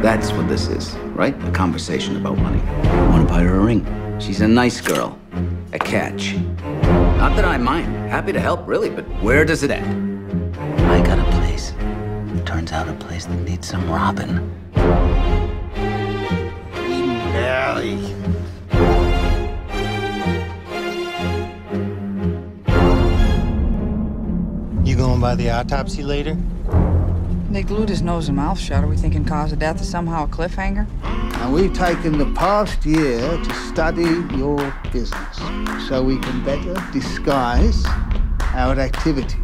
That's what this is, right? A conversation about money. I want to buy her a ring. She's a nice girl. A catch. Not that I mind. Happy to help, really, but where does it end? I got a place. Turns out a place that needs some robbing. Barely. You going by the autopsy later? They glued his nose and mouth shut. Are we thinking cause of death is somehow a cliffhanger? And we've taken the past year to study your business so we can better disguise our activities.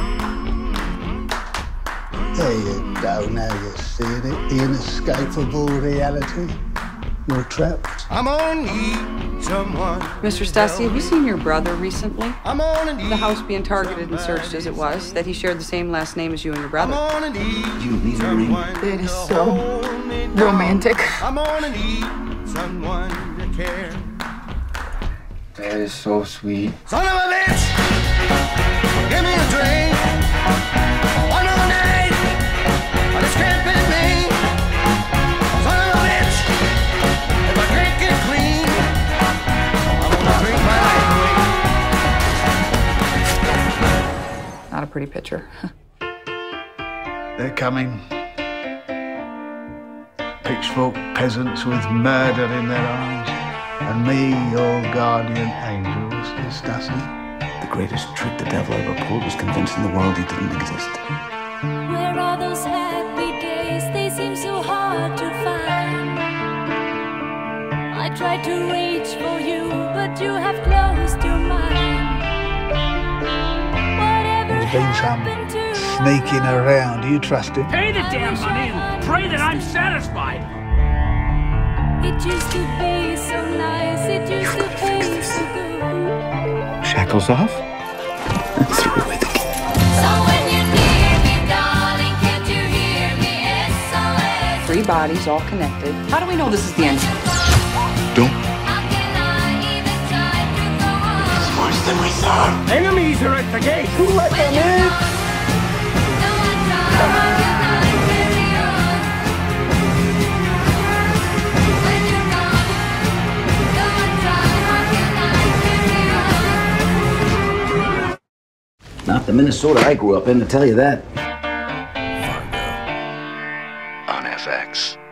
There you go, now you're seeing it, the inescapable reality. You're trapped. I'm gonna need someone. Mr. Stassi, have you seen your brother recently? I'm gonna need The house being targeted and searched as it was, that he shared the same last name as you and your brother. I'm gonna need You need a ring? someone It is to so hold me down. romantic. I'm gonna need someone to care. That is so sweet. Son of a bitch, give me a drink. One more night, but it's can't be me. Son of a bitch, if I can't get clean, I'm gonna drink my life away. Not a pretty picture. They're coming. Pitchfork peasants with murder in their eyes. And me, your guardian angel, Mr. Stassi. The greatest trick the devil ever pulled was convincing the world he didn't exist. Where are those happy days? They seem so hard to find. I tried to reach for you, but you have closed your mind. Whatever There's been some happened to sneaking around. Do you trust him? Pay the damn money and pray that I'm satisfied. It used to be so nice, it used to be so good. Shackles off? Through with it. So when you hear me, darling, can't you hear me? S.O.S. 3 bodies, all connected. How do we know this is the end? Don't. How can I even try to go on? It's worse than we thought. Enemies are at the gate. When you're gone, no, I try, how can I carry on? When you're gone, no, I try, how can I carry on? Not the Minnesota I grew up in, to tell you that. FARGO on FX.